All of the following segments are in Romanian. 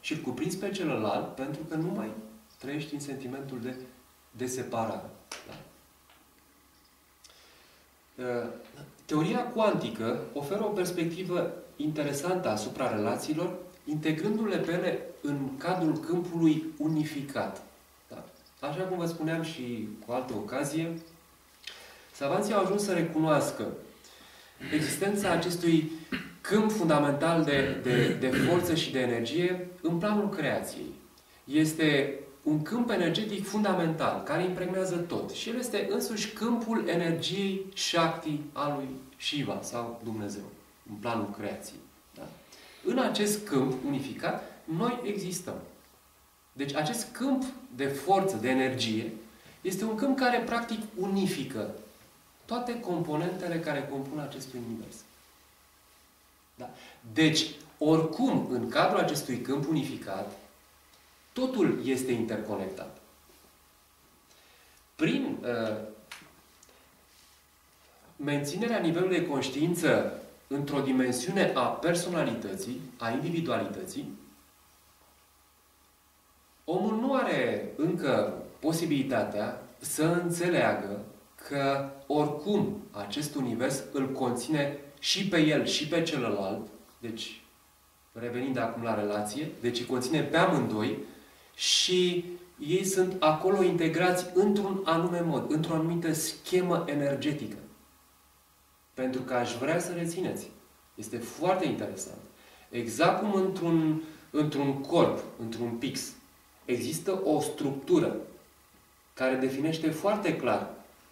și îl cuprinzi pe celălalt pentru că nu mai trăiești în sentimentul de separare. Da? Teoria cuantică oferă o perspectivă interesantă asupra relațiilor, integrându-le pe ele în cadrul câmpului unificat. Da? Așa cum vă spuneam și cu altă ocazie, savanții au ajuns să recunoască existența acestui câmp fundamental de forță și de energie în planul creației. Este un câmp energetic fundamental, care impregnează tot. Și el este însuși câmpul energiei Shakti al lui Shiva sau Dumnezeu, în planul creației. Da? În acest câmp unificat, noi existăm. Deci acest câmp de forță, de energie, este un câmp care practic unifică toate componentele care compun acest univers. Da? Deci, oricum, în cadrul acestui câmp unificat, totul este interconectat. Prin menținerea nivelului de conștiință într-o dimensiune a personalității, a individualității, omul nu are încă posibilitatea să înțeleagă că oricum acest univers îl conține și pe el și pe celălalt, deci revenind acum la relație, deci îi conține pe amândoi și ei sunt acolo integrați într-un anume mod, într-o anumită schemă energetică. Pentru că aș vrea să rețineți. Este foarte interesant. Exact cum într-un corp, într-un pix, există o structură care definește foarte clar,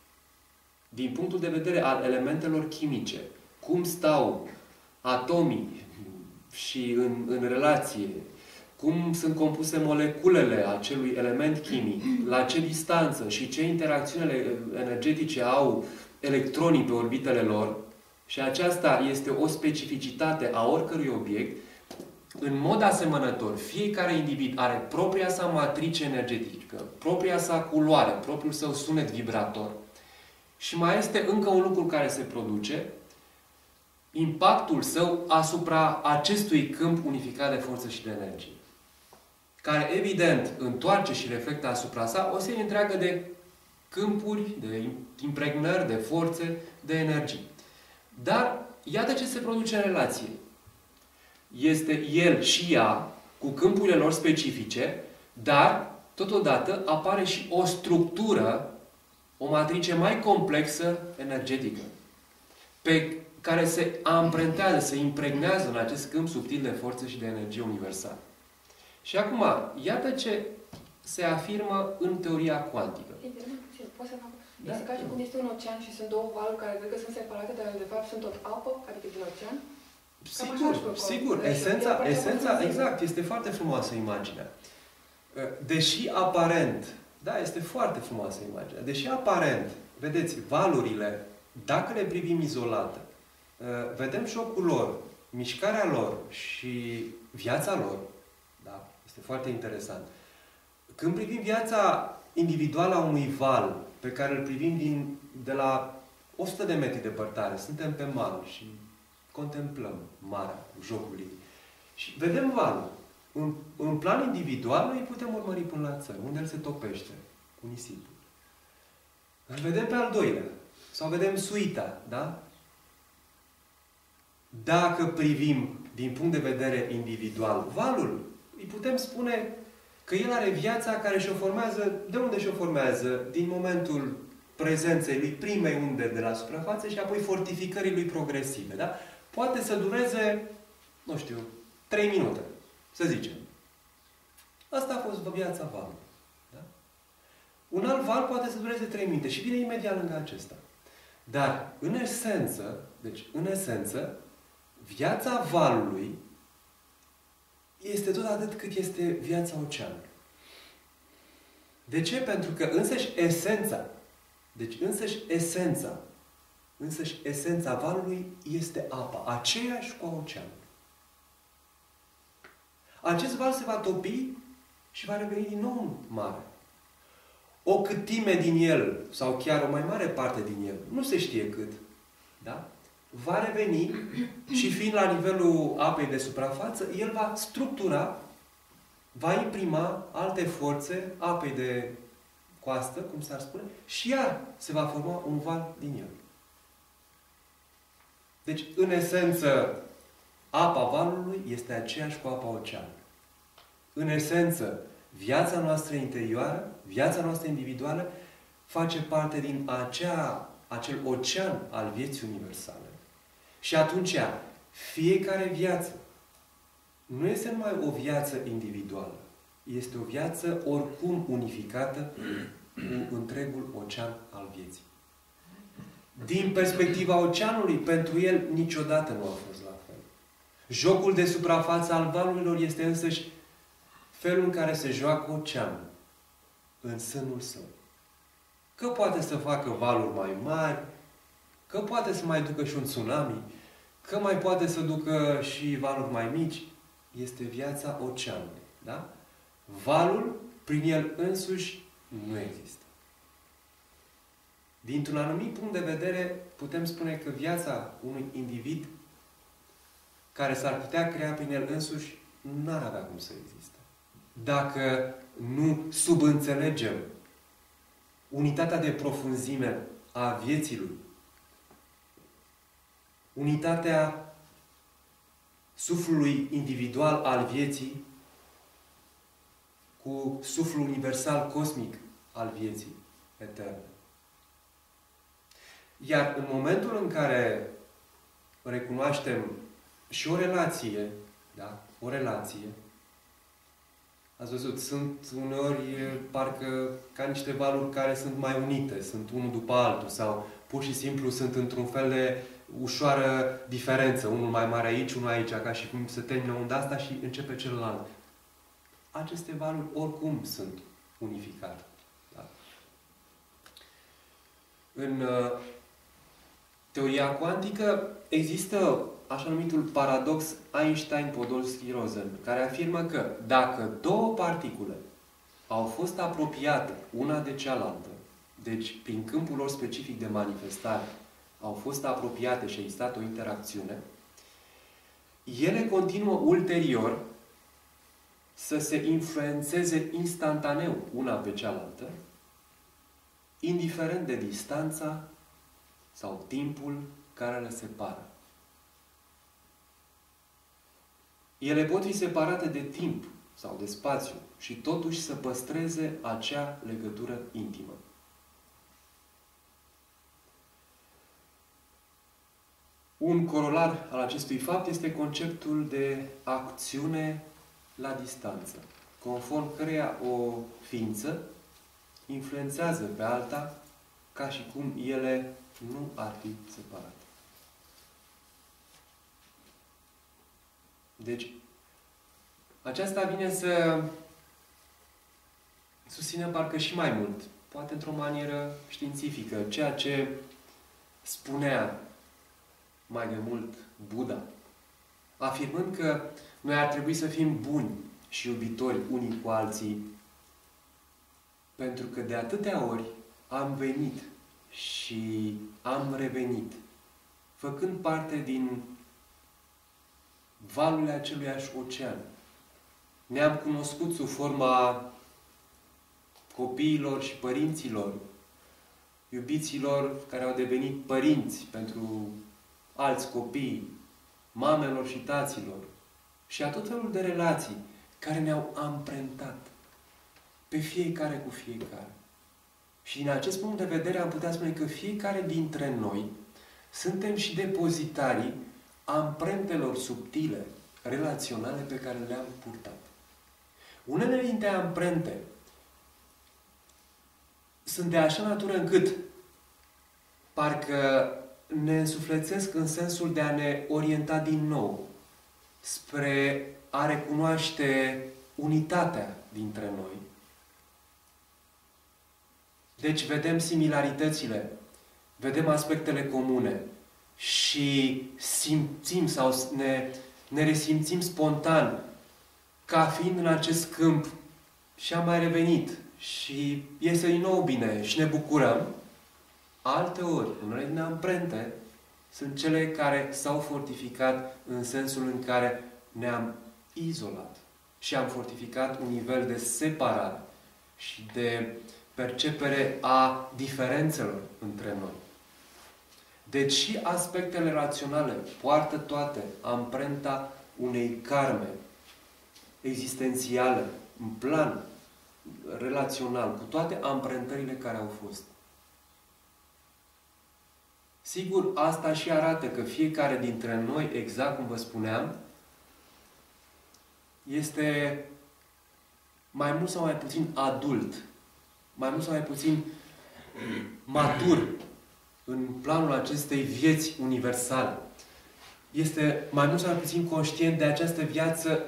din punctul de vedere al elementelor chimice, cum stau atomii și în relație, cum sunt compuse moleculele acelui element chimic, la ce distanță și ce interacțiuni energetice au electronii pe orbitele lor, și aceasta este o specificitate a oricărui obiect, în mod asemănător, fiecare individ are propria sa matrice energetică, propria sa culoare, propriul său sunet vibrator. Și mai este încă un lucru care se produce, impactul său asupra acestui câmp unificat de forță și de energie, care evident întoarce și reflectă asupra sa o serie întreagă de câmpuri, de impregnări, de forțe, de energii. Dar iată ce se produce în relație. Este el și ea, cu câmpurile lor specifice, dar totodată apare și o structură, o matrice mai complexă energetică, pe care se amprentează, se impregnează în acest câmp subtil de forță și de energie universală. Și acum, iată ce se afirmă în teoria cuantică. Poți să fac? Da. Este ca și cum este un ocean și sunt două valuri care cred că sunt separate, dar de fapt sunt tot apă, adică din ocean. Sigur, sigur. Esența, exact, este foarte frumoasă imaginea. Deși aparent, da, este foarte frumoasă imaginea, deși aparent, vedeți, valurile, dacă le privim izolate, vedem șocul lor, mișcarea lor și viața lor, da, este foarte interesant. Când privim viața individuală a unui val, pe care îl privim de la 100 de metri departare, suntem pe mal și contemplăm marea, jocul ei. Și vedem valul. În plan individual, noi putem urmări până la țărm, unde el se topește cu nisipul. Îl vedem pe al doilea. Sau vedem suita, da? Dacă privim din punct de vedere individual valul, îi putem spune că el are viața care și-o formează, de unde și-o formează? Din momentul prezenței lui primei unde de la suprafață și apoi fortificării lui progresive, da? Poate să dureze, nu știu, 3 minute, să zicem. Asta a fost viața valului. Da? Un alt val poate să dureze 3 minute și vine imediat lângă acesta. Dar, în esență, viața valului este tot atât cât este viața oceanului. De ce? Pentru că însăși esența valului este apa, aceeași cu a oceanului. Acest val se va topi și va reveni din nou în mare. O câtime din el, sau chiar o mai mare parte din el, nu se știe cât, da? Va reveni și fiind la nivelul apei de suprafață, el va structura va imprima alte forțe apei de coastă, cum s-ar spune, și iar se va forma un val din el. Deci, în esență, apa valului este aceeași cu apa oceanului. În esență, viața noastră interioară, viața noastră individuală, face parte din acel ocean al vieții universale. Și atunci, fiecare viață nu este numai o viață individuală. Este o viață oricum unificată cu întregul ocean al vieții. Din perspectiva oceanului, pentru el niciodată nu a fost la fel. Jocul de suprafață al valurilor este însăși felul în care se joacă oceanul în sânul său. Că poate să facă valuri mai mari, că poate să mai ducă și un tsunami, că mai poate să ducă și valuri mai mici, este viața oceanului. Da? Valul, prin el însuși, nu există. Dintr-un anumit punct de vedere, putem spune că viața unui individ care s-ar putea crea prin el însuși, n-ar avea cum să existe. Dacă nu subînțelegem unitatea de profunzime a vieții lui, unitatea suflului individual al vieții cu suflul universal cosmic al vieții eterne. Iar în momentul în care recunoaștem și o relație, da? O relație, ați văzut, sunt uneori parcă ca niște valuri care sunt mai unite, sunt unul după altul sau pur și simplu sunt într-un fel de ușoară diferență, unul mai mare aici, unul aici, ca și cum se termină unda asta și începe celălalt. Aceste valuri oricum sunt unificate. Da? În teoria cuantică există așa numitul paradox Einstein-Podolsky-Rosen, care afirmă că dacă două particule au fost apropiate una de cealaltă, deci prin câmpul lor specific de manifestare au fost apropiate și a existat o interacțiune, ele continuă ulterior să se influențeze instantaneu una pe cealaltă, indiferent de distanța sau timpul care le separă. Ele pot fi separate de timp sau de spațiu și totuși să păstreze acea legătură intimă. Un corolar al acestui fapt este conceptul de acțiune la distanță, conform căreia o ființă influențează pe alta ca și cum ele nu ar fi separate. Deci, aceasta vine să susțină parcă și mai mult, poate într-o manieră științifică, ceea ce spunea mai de mult Buddha, afirmând că noi ar trebui să fim buni și iubitori unii cu alții, pentru că de atâtea ori am venit și am revenit, făcând parte din valurile aceluiași ocean. Ne-am cunoscut sub forma copiilor și părinților, iubiților care au devenit părinți pentru alți copii, mamelor și taților, și a tot felul de relații care ne-au amprentat pe fiecare cu fiecare. Și din acest punct de vedere am putea spune că fiecare dintre noi suntem și depozitarii amprentelor subtile, relaționale pe care le-am purtat. Unele dintre amprente sunt de așa natură încât parcă ne însuflețesc în sensul de a ne orienta din nou spre a recunoaște unitatea dintre noi. Deci vedem similaritățile, vedem aspectele comune și simțim sau ne resimțim spontan ca fiind în acest câmp și am mai revenit și iese din nou bine și ne bucurăm. Alteori, unele din amprente sunt cele care s-au fortificat în sensul în care ne-am izolat și am fortificat un nivel de separare și de percepere a diferențelor între noi. Deci și aspectele raționale poartă toate amprenta unei karme existențiale, în plan relațional, cu toate amprentările care au fost. Sigur, asta și arată că fiecare dintre noi, exact cum vă spuneam, este mai mult sau mai puțin adult, mai mult sau mai puțin matur în planul acestei vieți universale. Este mai mult sau mai puțin conștient de această viață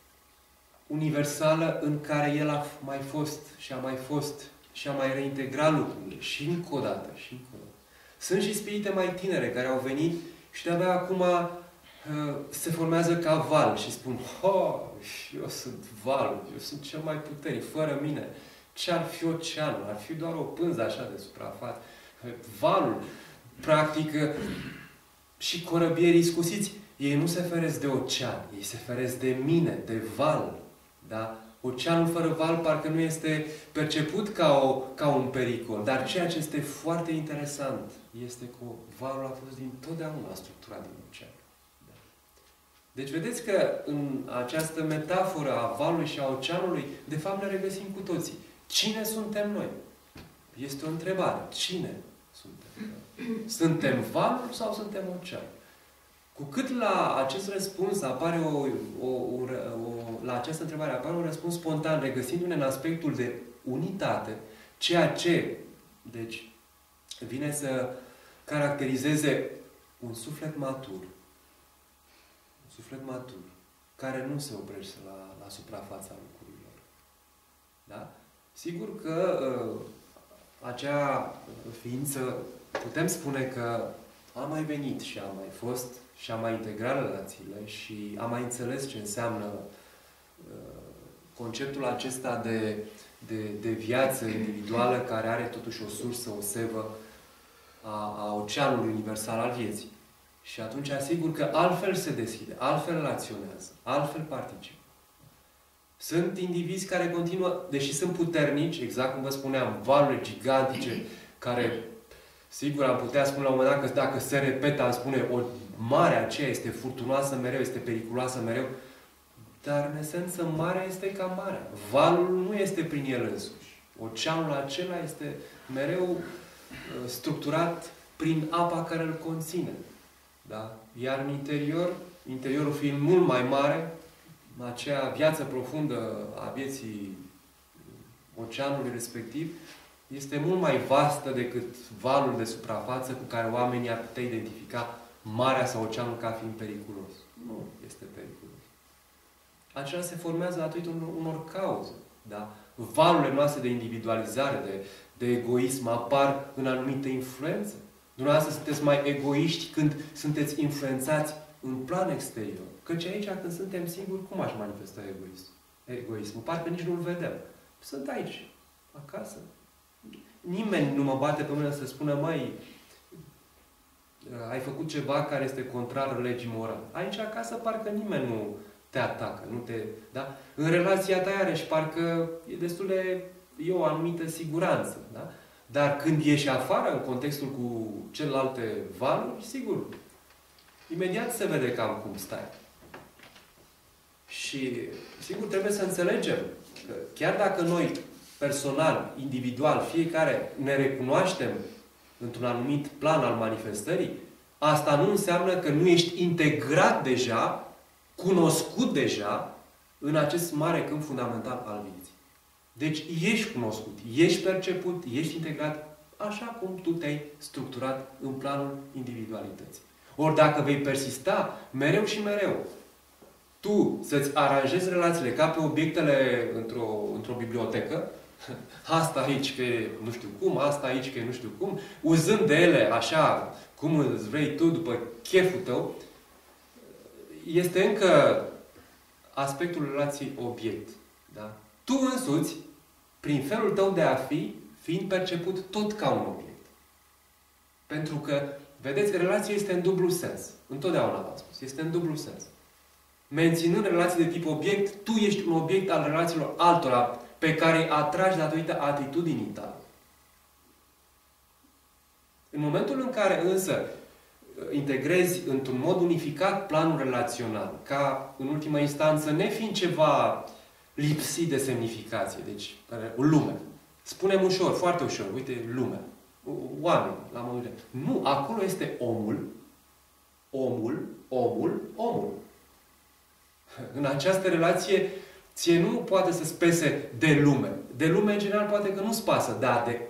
universală în care el a mai fost și a mai fost și a mai reintegrat lucrurile și încă o dată și încă o dată. Sunt și spirite mai tinere care au venit și de-abia acum se formează ca val și spun: eu sunt valul, eu sunt cel mai puternic, fără mine. Ce-ar fi oceanul? Ar fi doar o pânză așa de suprafață. Valul, practic, și corăbierii scusiți, ei nu se feresc de ocean, ei se feresc de mine, de val. Da? Oceanul fără val parcă nu este perceput ca un pericol, dar ceea ce este foarte interesant este că valul a fost dintotdeauna structurat din ocean. Da? Deci vedeți că în această metaforă a valului și a oceanului, de fapt ne regăsim cu toții. Cine suntem noi? Este o întrebare. Cine suntem? Suntem valul sau suntem ocean? Cu cât la acest răspuns apare la această întrebare apare un răspuns spontan, regăsindu-ne în aspectul de unitate, ceea ce, deci, vine să caracterizeze un suflet matur. Un suflet matur, care nu se oprește la suprafața lucrurilor. Da? Sigur că acea ființă, putem spune că a mai venit și a mai fost și a mai integrat relațiile și a mai înțeles ce înseamnă conceptul acesta de viață individuală care are totuși o sursă, o sevă a oceanului universal al vieții. Și atunci asigur că altfel se deschide, altfel relaționează, altfel participă. Sunt indivizi care continuă, deși sunt puternici, exact cum vă spuneam, valurile gigantice, care, sigur, am putea spune la un moment dat că dacă se repetă, am spune, o marea aceea este furtunoasă mereu, este periculoasă mereu, dar, în esență, marea este ca marea. Valul nu este prin el însuși. Oceanul acela este mereu structurat prin apa care îl conține. Da? Iar în interiorul fiind mult mai mare, acea viață profundă a vieții oceanului respectiv este mult mai vastă decât valul de suprafață cu care oamenii ar putea identifica marea sau oceanul ca fiind periculos. Nu este periculos. Acela se formează datorită unor cauze. Da? Valurile noastre de individualizare, de egoism apar în anumite influențe. Dumneavoastră sunteți mai egoiști când sunteți influențați în plan exterior. Căci aici, când suntem singuri, cum aș manifesta egoismul? Parcă nici nu-l vedem. Sunt aici, acasă. Nimeni nu mă bate pe mine să spună: măi, ai făcut ceva care este contrar legii morale. Aici, acasă, parcă nimeni nu te atacă. Nu te, da? În relația ta, iarăși, parcă e destul de o anumită siguranță. Da? Dar când ieși afară, în contextul cu celelalte valuri, sigur, imediat se vede cam cum stai. Și, sigur, trebuie să înțelegem că chiar dacă noi, personal, individual, fiecare ne recunoaștem într-un anumit plan al manifestării, asta nu înseamnă că nu ești integrat deja, cunoscut deja, în acest mare câmp fundamental al vieții. Deci ești cunoscut, ești perceput, ești integrat așa cum tu te-ai structurat în planul individualității. Ori dacă vei persista mereu și mereu, tu să-ți aranjezi relațiile ca pe obiectele într-o bibliotecă, asta aici că e nu știu cum, asta aici că e nu știu cum, uzând de ele așa cum îți vrei tu, după cheful tău, este încă aspectul relației obiect. Da? Tu însuți, prin felul tău de a fi, fiind perceput tot ca un obiect. Pentru că, vedeți, relația este în dublu sens. Întotdeauna v-am spus. Este în dublu sens. menținând relații de tip obiect, tu ești un obiect al relațiilor altora pe care îi atragi datorită atitudinii tale. În momentul în care însă integrezi într-un mod unificat planul relațional, ca în ultima instanță, nefiind ceva lipsit de semnificație, deci lume. Spunem ușor, foarte ușor, uite, lume. Oameni, la modul. Nu, acolo este omul, omul. În această relație, ție nu poate să spese de lume. De lume, în general, poate că nu-ți pasă, dar de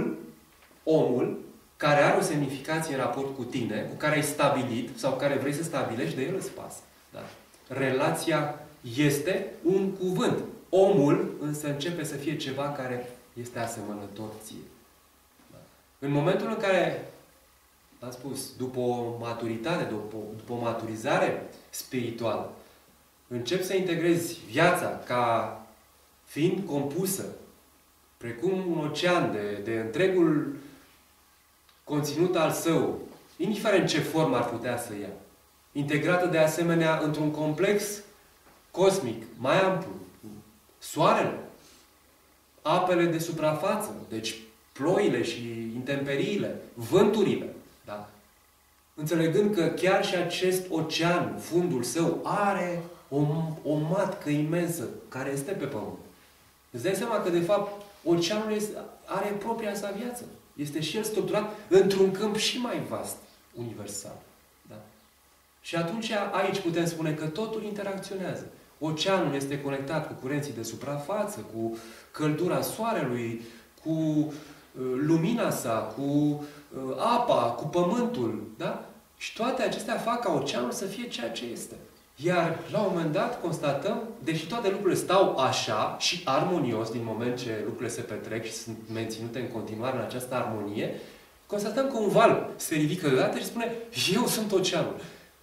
omul, care are o semnificație în raport cu tine, cu care ai stabilit sau care vrei să stabilești, de el îți pasă. Da? Relația este un cuvânt. Omul însă începe să fie ceva care este asemănător ție. Da? În momentul în care, am spus, după o maturitate, după o maturizare spirituală, începi să integrezi viața ca fiind compusă, precum un ocean de întregul conținut al său, indiferent ce formă ar putea să ia, integrată de asemenea într-un complex cosmic mai amplu, soarele, apele de suprafață, deci ploile și intemperiile, vânturile, da? Înțelegând că chiar și acest ocean, fundul său, are o matcă imensă care este pe pământ. Îți dai seama că, de fapt, oceanul are propria sa viață. Este și el structurat într-un câmp și mai vast, universal. Da? Și atunci aici putem spune că totul interacționează. Oceanul este conectat cu curenții de suprafață, cu căldura soarelui, cu lumina sa, cu apa, cu pământul. Da? Și toate acestea fac ca oceanul să fie ceea ce este. Iar la un moment dat constatăm, deși toate lucrurile stau așa și armonios din moment ce lucrurile se petrec și sunt menținute în continuare în această armonie, constatăm că un val se ridică deodată și spune: eu sunt oceanul.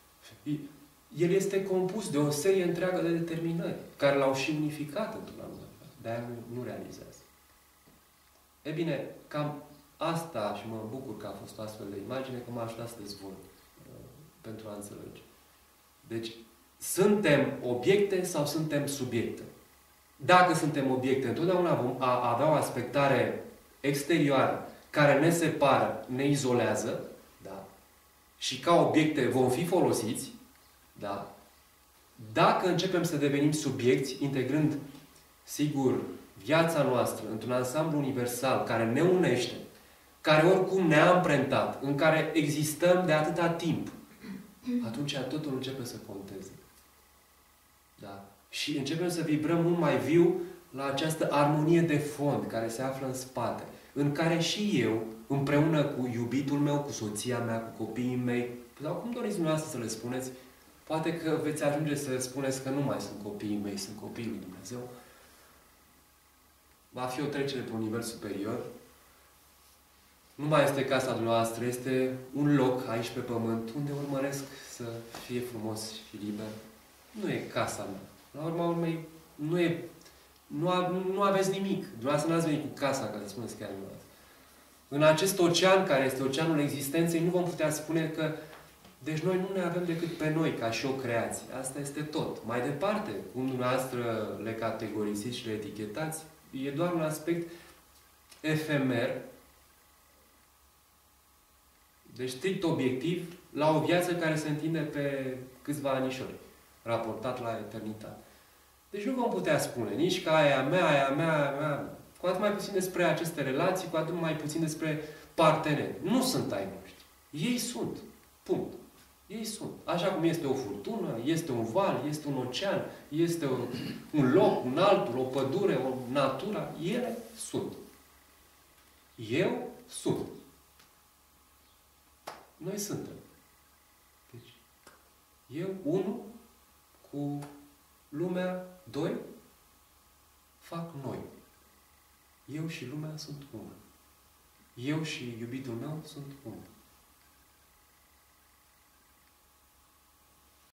El este compus de o serie întreagă de determinări care l-au și unificat într-un anumit fel. De-aia nu realizează. E bine, cam asta, și mă bucur că a fost o astfel de imagine, că m-a ajutat să dezvolt pentru a înțelege. Deci, suntem obiecte sau suntem subiecte? Dacă suntem obiecte, întotdeauna vom avea o aspectare exterioară care ne separă, ne izolează, da? Și ca obiecte vom fi folosiți, da? Dacă începem să devenim subiecti, integrând, sigur, viața noastră într-un ansamblu universal care ne unește, care oricum ne-a amprentat, în care existăm de atâta timp, atunci totul începe să conteze. Da? Și începem să vibrăm mult mai viu la această armonie de fond care se află în spate, în care și eu, împreună cu iubitul meu, cu soția mea, cu copiii mei, sau cum doriți dumneavoastră să le spuneți, poate că veți ajunge să spuneți că nu mai sunt copiii mei, sunt copiii lui Dumnezeu. Va fi o trecere pe un nivel superior. Nu mai este casa dumneavoastră, este un loc aici pe pământ unde urmăresc să fie frumos și liber. Nu e casa mea. La urma urmei, nu aveți nimic. Dumneavoastră n-ați venit cu casa, ca să spuneți chiar dumneavoastră. În acest ocean, care este oceanul existenței, nu vom putea spune că deci noi nu ne avem decât pe noi, ca și o creație. Asta este tot. Mai departe, cum dumneavoastră le categorisiți și le etichetați, e doar un aspect efemer, deci strict obiectiv, la o viață care se întinde pe câțiva anișori, raportat la eternitate. Deci nu vom putea spune nici că aia mea, cu atât mai puțin despre aceste relații, cu atât mai puțin despre parteneri. Nu sunt ai noștri. Ei sunt. Punct. Ei sunt. Așa cum este o furtună, este un val, este un ocean, este un loc, un altul, o pădure, o natură, ele sunt. Eu sunt. Noi suntem. Deci, eu, unul, cu lumea, doi, fac noi. Eu și lumea sunt unul. Eu și iubitul meu sunt unul.